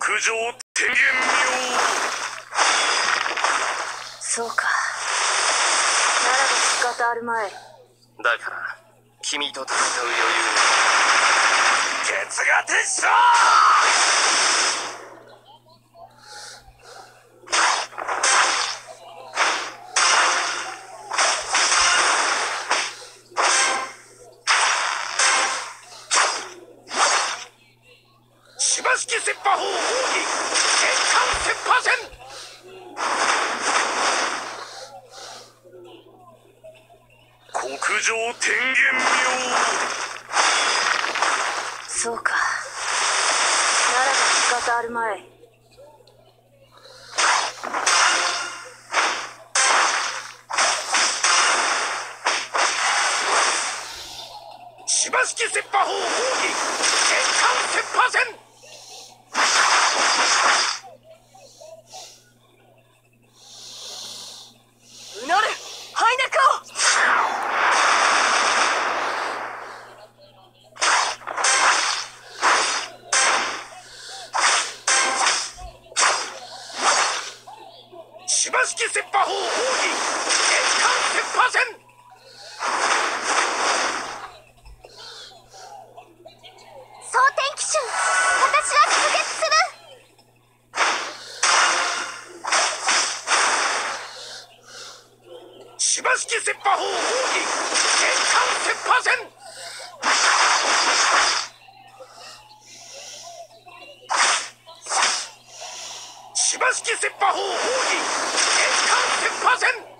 上天元妙。 そうか。ならば仕方あるまい。 だから君と戦う余裕ケツが鉄将。芝式切羽砲奥義月間切羽戦。国上天元妙。 そうか。ならば仕方あるまい。 芝式切羽砲奥義月間切羽戦。 うなるハイネクを。 芝式切羽砲奥義月間切羽戦。 蒼天騎手、私は出撃する。 芝式切羽砲奥義月間切羽戦。芝式切羽砲奥義月間切羽戦。